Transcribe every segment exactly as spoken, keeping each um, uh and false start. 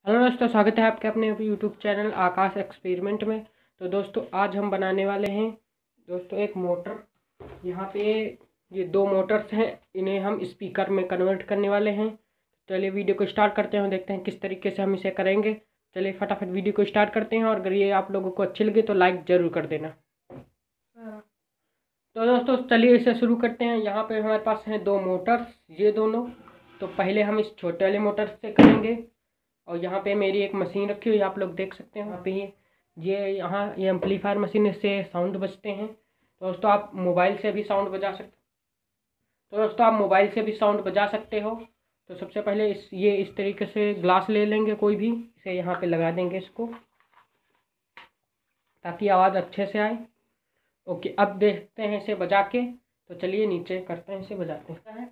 Hello दोस्तों, स्वागत है आपके अपने यूट्यूब चैनल आकाश एक्सपेरिमेंट में। तो दोस्तों आज हम बनाने वाले हैं दोस्तों एक मोटर। यहाँ पे ये दो मोटर्स हैं, इन्हें हम स्पीकर में कन्वर्ट करने वाले हैं। चलिए वीडियो को स्टार्ट करते हैं, देखते हैं किस तरीके से हम इसे करेंगे। चलिए फटाफट वीडियो को स्टार्ट करते हैं, और अगर ये आप लोगों को अच्छी लगे तो लाइक ज़रूर कर देना। तो दोस्तों चलिए इसे शुरू करते हैं। यहाँ पे हमारे पास हैं दो मोटर्स, ये दोनों। तो पहले हम इस छोटे वाले मोटर से करेंगे। और यहाँ पे मेरी एक मशीन रखी हुई है, आप लोग देख सकते हैं। यहाँ पे ये ये यहाँ ये एम्पलीफायर मशीन से साउंड बजते हैं। तो दोस्तों आप मोबाइल से भी साउंड बजा सकते तो दोस्तों आप मोबाइल से भी साउंड बजा सकते हो। तो सबसे पहले इस ये इस तरीके से ग्लास ले लेंगे कोई भी, इसे यहाँ पे लगा देंगे इसको, ताकि आवाज़ अच्छे से आए। ओके, अब देखते हैं इसे बजा के। तो चलिए नीचे करते हैं, इसे बजाते हैं।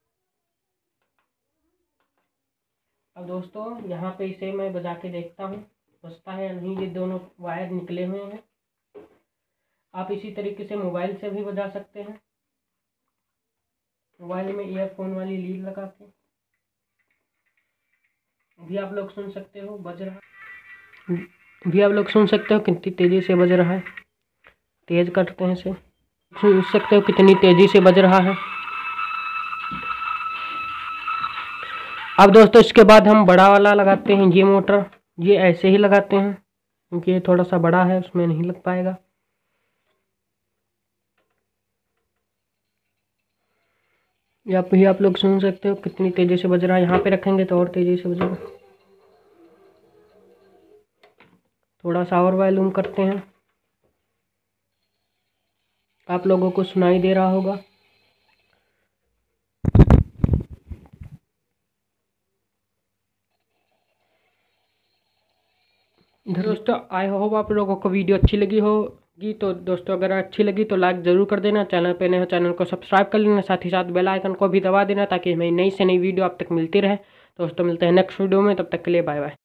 अब दोस्तों यहाँ पे इसे मैं बजा के देखता हूँ बजता है या नहीं। ये दोनों वायर निकले हुए हैं। आप इसी तरीके से मोबाइल से भी बजा सकते हैं, मोबाइल में ईयरफोन वाली लीड लगा के भी आप लोग सुन सकते हो, बज रहा भी आप लोग सुन सकते हो कितनी तेज़ी से बज रहा है। तेज़ करते हैं इसे, सुन सकते हो कितनी तेज़ी से बज रहा है। अब दोस्तों इसके बाद हम बड़ा वाला लगाते हैं, ये मोटर। ये ऐसे ही लगाते हैं क्योंकि ये थोड़ा सा बड़ा है, उसमें नहीं लग पाएगा। यहाँ पे आप लोग सुन सकते हो कितनी तेज़ी से बज रहा है। यहाँ पे रखेंगे तो और तेज़ी से बजेगा। थोड़ा सा और वॉल्यूम करते हैं, आप लोगों को सुनाई दे रहा होगा। दोस्तों आई होप आप लोगों को वीडियो अच्छी लगी होगी। तो दोस्तों अगर अच्छी लगी तो लाइक ज़रूर कर देना, चैनल पे नए हो चैनल को सब्सक्राइब कर लेना, साथ ही साथ बेल आइकन को भी दबा देना, ताकि हमें नई से नई वीडियो अब तक मिलती रहे। दोस्तों मिलते हैं नेक्स्ट वीडियो में, तब तक के लिए बाय बाय।